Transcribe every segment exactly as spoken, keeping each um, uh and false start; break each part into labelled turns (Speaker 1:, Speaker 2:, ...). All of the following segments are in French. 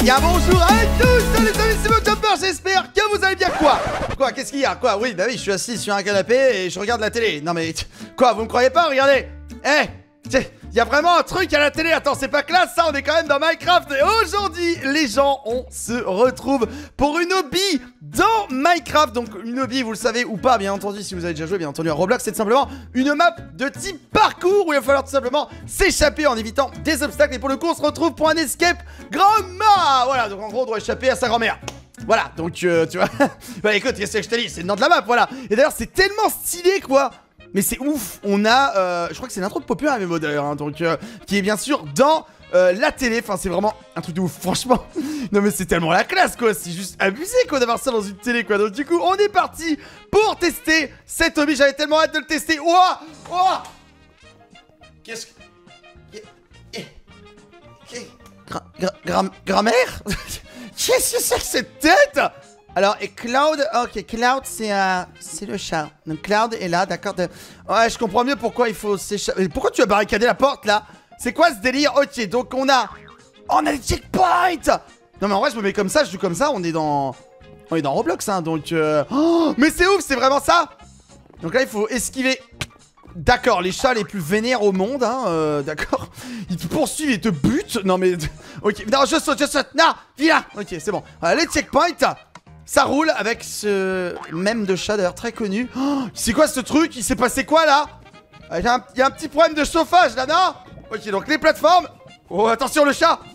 Speaker 1: bien bonjour à tous. Salut les amis, c'est MoJumper, j'espère que vous allez bien. Quoi Quoi Qu'est-ce qu'il y a Quoi Oui, bah oui, je suis assis sur un canapé et je regarde la télé. Non mais, quoi, vous me croyez pas? Regardez. Eh, il y a vraiment un truc à la télé. Attends, c'est pas classe ça, on est quand même dans Minecraft. Et aujourd'hui, les gens, on se retrouve pour une hobby dans Minecraft. Donc une hobby, vous le savez ou pas, bien entendu, si vous avez déjà joué, bien entendu, à Roblox, c'est tout simplement une map de type parcours où il va falloir tout simplement s'échapper en évitant des obstacles. Et pour le coup, on se retrouve pour un escape grand-mère. Voilà, donc en gros, on doit échapper à sa grand-mère. Voilà, donc euh, tu vois. Bah écoute, qu'est-ce que je te dis, c'est le nom de la map, voilà. Et d'ailleurs, c'est tellement stylé, quoi. Mais c'est ouf, on a, euh, je crois que c'est l'intro de Populaire M M O d'ailleurs, hein, donc euh, qui est bien sûr dans euh, la télé. Enfin, c'est vraiment un truc de ouf, franchement. Non mais c'est tellement la classe, quoi. C'est juste abusé, quoi, d'avoir ça dans une télé, quoi. Donc du coup, on est parti pour tester cette hobby. J'avais tellement hâte de le tester. Ouah, ouah. Qu'est-ce que... Gra... Gra... Gra... Grammaire. Qu'est-ce que c'est que cette tête? Alors, et Cloud, ok, Cloud, c'est euh, c'est le chat. Donc, Cloud est là, d'accord. De... Ouais, je comprends mieux pourquoi il faut s'échapper. Pourquoi tu as barricadé la porte, là? C'est quoi ce délire? Ok, donc on a... On a les checkpoints. Non, mais en vrai, je me mets comme ça, je joue comme ça, on est dans... On est dans Roblox, hein, donc... Euh... Oh, mais c'est ouf, c'est vraiment ça. Donc là, il faut esquiver... D'accord, les chats les plus vénères au monde, hein, euh, d'accord. Ils te poursuivent et te butent. Non, mais... Ok, non, je saute, je saute. Non, viens. Ok, c'est bon. Voilà, les checkpoints... Ça roule avec ce mème de chat d'ailleurs très connu. Oh, c'est quoi ce truc? Il s'est passé quoi là? Il y, y a un petit problème de chauffage là, non? Ok, donc les plateformes. Oh, attention le chat.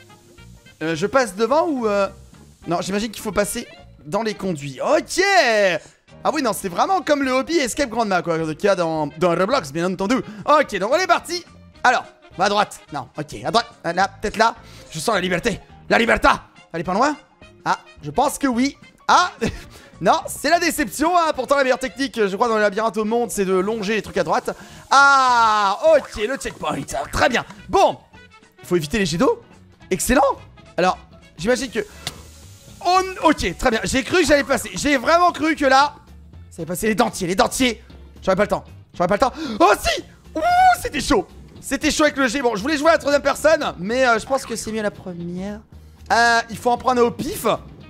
Speaker 1: euh, Je passe devant ou... Euh... Non, j'imagine qu'il faut passer dans les conduits. Ok. Ah oui, non, c'est vraiment comme le hobby Escape Grandma, quoi, qu'il y a dans, dans Roblox, bien entendu. Ok, donc on est parti. Alors, on va à droite. Non, ok, à droite. Là, peut-être là. Je sens la liberté. La liberté. Elle est pas loin? Ah, je pense que oui. Ah, non, c'est la déception, hein. Pourtant la meilleure technique, je crois, dans les labyrinthes au monde, c'est de longer les trucs à droite. Ah, ok, le checkpoint, très bien. Bon, il faut éviter les jets d'eau. Excellent. Alors, j'imagine que... On... Ok, très bien, j'ai cru que j'allais passer. J'ai vraiment cru que là, ça allait passer les dentiers, les dentiers. J'aurais pas le temps, j'aurais pas le temps. Oh si. Ouh, c'était chaud. C'était chaud avec le jet. Bon, je voulais jouer à la troisième personne, mais euh, je pense que c'est mieux la première. Euh, il faut en prendre un au pif.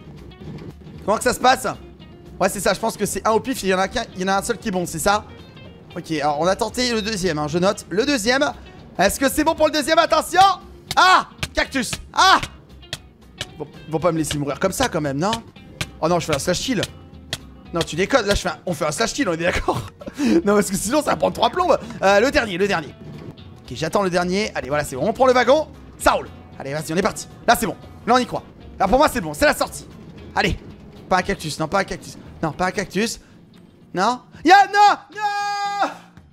Speaker 1: Comment que ça se passe? Ouais, c'est ça, je pense que c'est un au pif, il y en a qu'un, il y en a un seul qui est bon, c'est ça? Ok, alors on a tenté le deuxième, hein, je note. Le deuxième. Est-ce que c'est bon pour le deuxième? Attention. Ah, cactus. Ah. Bon, ils vont pas me laisser mourir comme ça quand même, non? Oh non, je fais un slash kill. Non, tu déconnes, là je fais un... on fait un slash kill, on est d'accord? Non, parce que sinon ça va prendre trois plombes. euh, Le dernier, le dernier. Ok, j'attends le dernier. Allez, voilà, c'est bon, on prend le wagon. Ça roule. Allez, vas-y, on est parti. Là, c'est bon. Là, on y croit. Là, pour moi, c'est bon. C'est la sortie. Allez. Pas un cactus. Non, pas un cactus. Non, pas un cactus. Non. Y'a... Non. Non.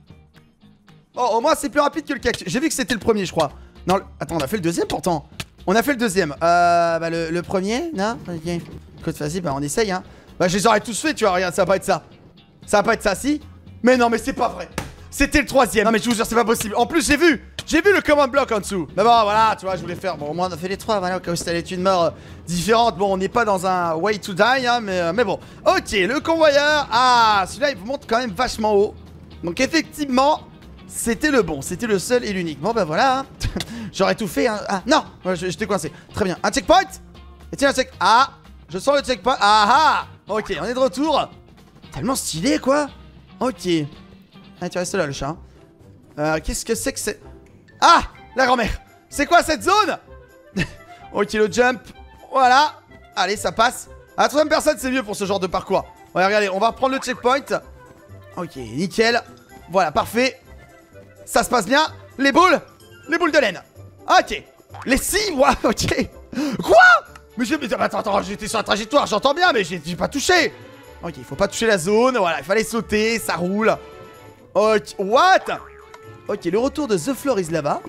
Speaker 1: Oh, au moins, c'est plus rapide que le cactus. J'ai vu que c'était le premier, je crois. Non, le... Attends, on a fait le deuxième, pourtant. On a fait le deuxième. Euh... Bah, le, le premier. Non. Ok. Écoute, vas-y, bah, on essaye, hein. Bah, je les aurais tous fait, tu vois. Regarde, ça va pas être ça. Ça va pas être ça, si. Mais non, mais c'est pas vrai. C'était le troisième. Non, mais je vous jure, c'est pas possible. En plus, j'ai vu. J'ai vu le command block en dessous. Mais bon, voilà, tu vois, je voulais faire. Bon, au moins, on a fait les trois. Voilà, comme si c'était une mort euh, différente. Bon, on n'est pas dans un way to die, hein, mais, euh, mais bon. Ok, le convoyeur. Ah, celui-là, il vous monte quand même vachement haut. Donc, effectivement, c'était le bon. C'était le seul et l'unique. Bon, bah voilà. Hein. J'aurais tout fait. Hein. Ah, non, je, je t'ai coincé. Très bien. Un checkpoint. Et tiens, un check. Ah, je sens le checkpoint. Ah, ah. Ok, on est de retour. Tellement stylé, quoi. Ok. Ah, tu restes là, le chat. Euh, qu'est-ce que c'est que c'est... Ah, la grand-mère. C'est quoi cette zone? Ok, le jump. Voilà. Allez, ça passe. À la troisième personne, c'est mieux pour ce genre de parcours. Ouais, regardez, on va reprendre le checkpoint. Ok, nickel. Voilà, parfait. Ça se passe bien. Les boules. Les boules de laine. Ok. Les six. Ouais, ok. Quoi? Mais j'ai... Attends, attends, j'étais sur la trajectoire, j'entends bien, mais j'ai pas touché. Ok, il faut pas toucher la zone. Voilà, il fallait sauter, ça roule. Ok, what? Ok, le retour de The Floor is Lava.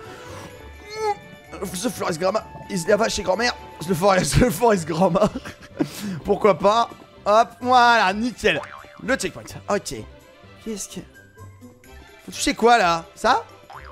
Speaker 1: The Floor is Grandma is Lava chez grand-mère. The Floor is, The Floor is Grandma. Pourquoi pas? Hop, voilà, nickel. Le checkpoint, ok. Qu'est-ce que... Faut toucher quoi, là? Ça?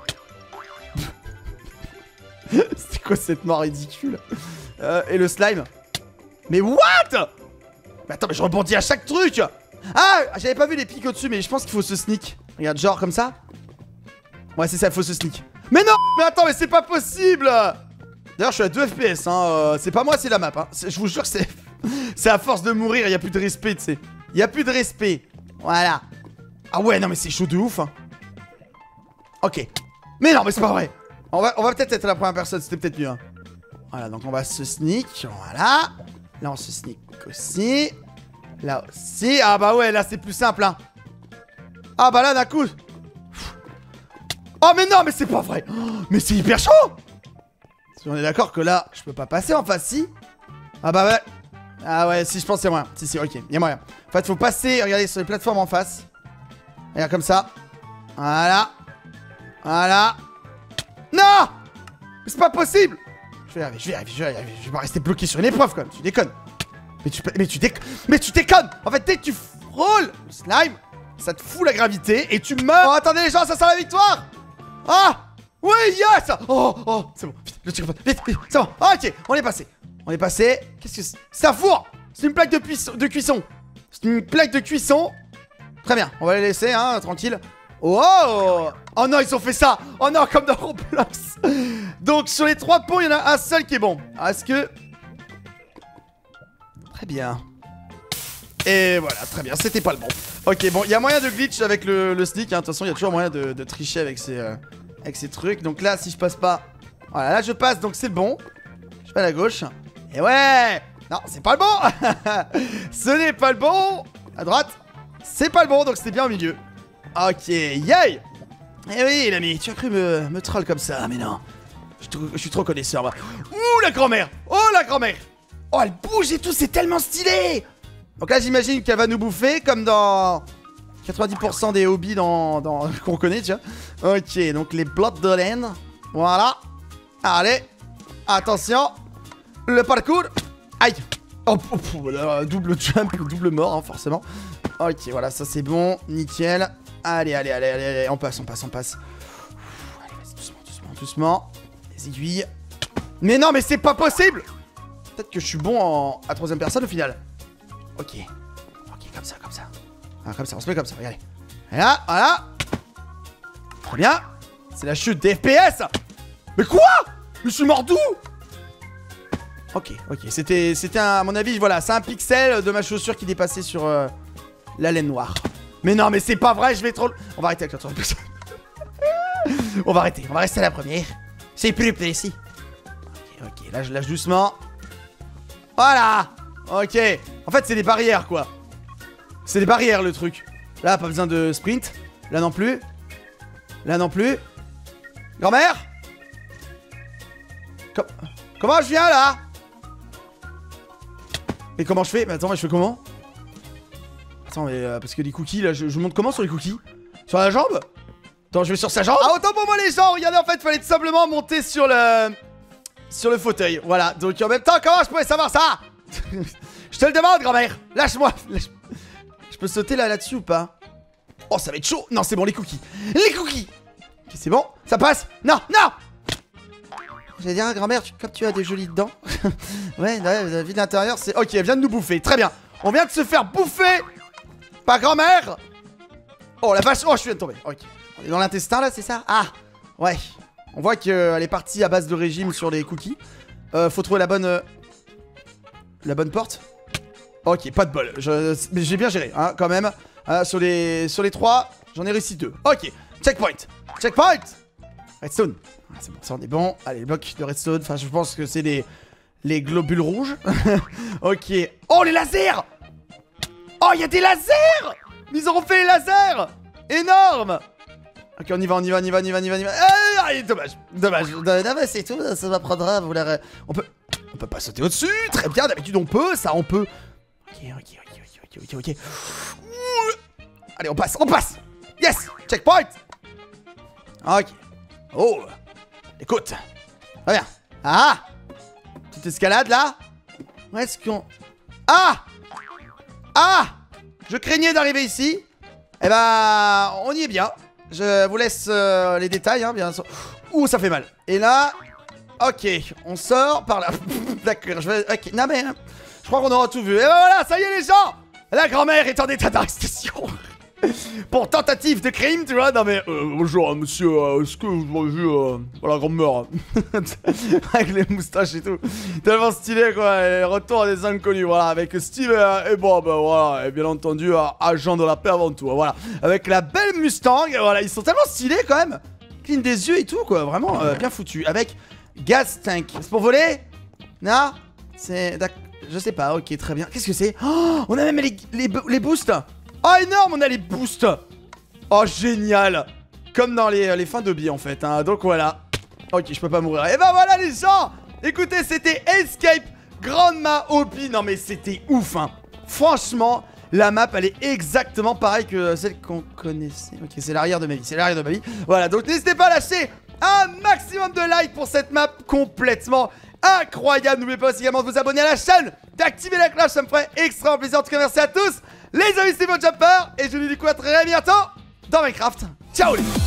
Speaker 1: C'est quoi cette mort ridicule? euh, Et le slime? Mais what? Mais attends, mais je rebondis à chaque truc. Ah, j'avais pas vu les pics au-dessus, mais je pense qu'il faut se sneak. Regarde, genre comme ça. Ouais, c'est ça, il faut se sneak. Mais non. Mais attends, mais c'est pas possible. D'ailleurs, je suis à deux F P S, hein. Euh, c'est pas moi, c'est la map, hein. Je vous jure que c'est... c'est à force de mourir, il y a plus de respect, tu sais. Il y a plus de respect. Voilà. Ah ouais, non, mais c'est chaud de ouf, hein. Ok. Mais non, mais c'est pas vrai. On va, on va peut-être être la première personne, c'était peut-être mieux, hein. Voilà, donc on va se sneak. Voilà. Là, on se sneak aussi. Là aussi. Ah bah ouais, là, c'est plus simple, hein. Ah bah là, d'un coup. Oh, mais non, mais c'est pas vrai. Oh, mais c'est hyper chaud. Si on est d'accord que là, je peux pas passer en face, si. Ah bah ouais. Ah ouais, si, je pense que c'est moyen. Si, si, ok, il y a moyen. En fait, faut passer, regardez, sur les plateformes en face. Regarde, comme ça. Voilà. Voilà. Non. Mais c'est pas possible. Je vais y arriver, je vais y arriver, je vais y arriver. Je vais pas rester bloqué sur une épreuve, quand même. Tu déconnes. Mais tu, mais tu déconnes. Mais tu déconnes. En fait, dès que tu frôles le slime, ça te fout la gravité et tu meurs. Oh, attendez, les gens, ça sent la victoire. Ah. Oui, yes. Oh, oh, c'est bon. Vite, le tire pas. Vite, vite, c'est bon. Ok, on est passé. On est passé. Qu'est-ce que c'est? C'est un four. C'est une plaque de, de cuisson. C'est une plaque de cuisson. Très bien, on va les laisser, hein, tranquille. Oh. Oh non, ils ont fait ça. Oh non, comme dans Roblox. Donc, sur les trois pots, il y en a un seul qui est bon. Est-ce que... Très bien. Et voilà, très bien, c'était pas le bon. Ok, bon, il y a moyen de glitch avec le, le sneak, hein. De toute façon, il y a toujours moyen de, de tricher avec ces, euh, avec ces trucs. Donc là, si je passe pas... Voilà, là, je passe, donc c'est le bon. Je vais à la gauche. Et ouais. Non, c'est pas le bon. Ce n'est pas le bon. À droite. C'est pas le bon, donc c'était bien au milieu. Ok, yay. Eh oui, l'ami, tu as cru me, me troll comme ça, mais non. Je, je suis trop connaisseur, moi. Ouh, la grand-mère. Oh, la grand-mère. Oh, elle bouge et tout, c'est tellement stylé. Donc là, j'imagine qu'elle va nous bouffer, comme dans quatre-vingt-dix pour cent des hobbies dans, dans, qu'on connaît, tu vois. Ok, donc les blocs de laine. Voilà. Allez. Attention. Le parcours. Aïe. Oh, oh, oh, double jump, double mort, hein, forcément. Ok, voilà, ça c'est bon. Nickel. Allez, allez, allez, allez, allez. On passe, on passe, on passe. Allez, vas-y, doucement, doucement, doucement. Les aiguilles. Mais non, mais c'est pas possible. Peut-être que je suis bon en... à troisième personne au final. Ok. Ok, comme ça, comme ça. Ah, comme ça, on se met comme ça, regardez. Et là, voilà. Très bien. C'est la chute des F P S. Mais quoi? Mais je suis mort d'où? Ok, ok, c'était, c'était à mon avis, voilà, c'est un pixel de ma chaussure qui dépassait sur euh, la laine noire. Mais non, mais c'est pas vrai, je vais trop... On va arrêter avec la troisième personne. On va arrêter, on va rester à la première. C'est plus précis. Ok, ok, là je lâche doucement. Voilà. Ok. En fait, c'est des barrières, quoi. C'est des barrières, le truc. Là, pas besoin de sprint. Là non plus. Là non plus. Grand-mère? Com Comment je viens, là? Mais comment je fais? Mais attends, mais je fais comment? Attends, mais euh, parce que les cookies, là, je, je monte comment sur les cookies? Sur la jambe? Attends, je vais sur sa jambe. Ah, autant pour moi, les gens. Regardez, en fait, il fallait tout simplement monter sur le... Sur le fauteuil. Voilà. Donc, en même temps, comment je pouvais savoir ça? Je te le demande, grand-mère. Lâche-moi. Lâche je peux sauter là, là-dessus ou pas? Oh, ça va être chaud. Non, c'est bon, les cookies. Les cookies. Ok, c'est bon. Ça passe. Non, non. J'allais dire, grand-mère, tu, comme tu as des jolies dents. Ouais, ouais, la vie de l'intérieur, c'est... Ok, elle vient de nous bouffer. Très bien. On vient de se faire bouffer par grand-mère. Oh, la vache. Oh, je viens de tomber. Ok. On est dans l'intestin, là, c'est ça? Ah, ouais. On voit qu'elle est partie à base de régime sur les cookies. Euh, faut trouver la bonne... Euh... La bonne porte. Ok, pas de bol. Je... Mais j'ai bien géré, hein, quand même. Euh, sur, les... sur les trois, j'en ai réussi deux. Ok. Checkpoint. Checkpoint. Redstone. Ah, c'est bon, ça on est bon. Allez, bloc de redstone. Enfin, je pense que c'est les... les globules rouges. Ok. Oh, les lasers. Oh, il y a des lasers. Ils auront fait les lasers. Énorme. Ok, on y va, on y va, on y va, on y va, on y va, on y va. Ah, dommage. Dommage. Non, mais c'est tout. Ça m'apprendra. Vous l'aurez... On peut... On peut pas sauter au-dessus. Très bien, d'habitude on peut. Ça, on peut. Ok, ok, ok, ok, ok, ok. Ouh. Allez, on passe, on passe. Yes. Checkpoint. Ok. Oh. Écoute. Très bien. Ah. Petite escalade, là. Où est-ce qu'on... Ah. Ah. Je craignais d'arriver ici. Eh ben, on y est bien. Je vous laisse euh, les détails, hein, bien sûr. Ouh, ça fait mal. Et là... Ok, on sort par là. D'accord, je vais... Ok, non mais... Je crois qu'on aura tout vu. Et ben voilà, ça y est les gens. La grand-mère est en état d'arrestation. Pour tentative de crime, tu vois. Non mais, euh, bonjour monsieur, euh, est-ce que vous avez vu euh, la grand-mère avec les moustaches et tout. Tellement stylé quoi, et retour des inconnus, voilà, avec Steve et, et Bob, voilà, et bien entendu, euh, agent de la paix avant tout, voilà. Avec la belle Mustang, voilà, ils sont tellement stylés quand même. Clean des yeux et tout quoi, vraiment euh, bien foutu. Avec gas tank, c'est pour voler? Non? C'est... je sais pas, ok, très bien. Qu'est-ce que c'est? Oh, on a même les, les, les boosts. Oh, énorme, on a les boosts. Oh, génial. Comme dans les, les fins de billes, en fait. Hein. Donc, voilà. Ok, je peux pas mourir. Et ben voilà, les gens. Écoutez, c'était Escape Grandma O P. Non, mais c'était ouf, hein. Franchement, la map, elle est exactement pareille que celle qu'on connaissait. Ok, c'est l'arrière de ma vie. C'est l'arrière de ma vie. Voilà, donc n'hésitez pas à lâcher un maximum de likes pour cette map complètement incroyable. N'oubliez pas aussi également de vous abonner à la chaîne, d'activer la cloche, ça me ferait extrêmement plaisir. En tout cas, merci à tous. Les amis, c'était Jumper et je vous dis du coup à très bientôt dans Minecraft. Ciao les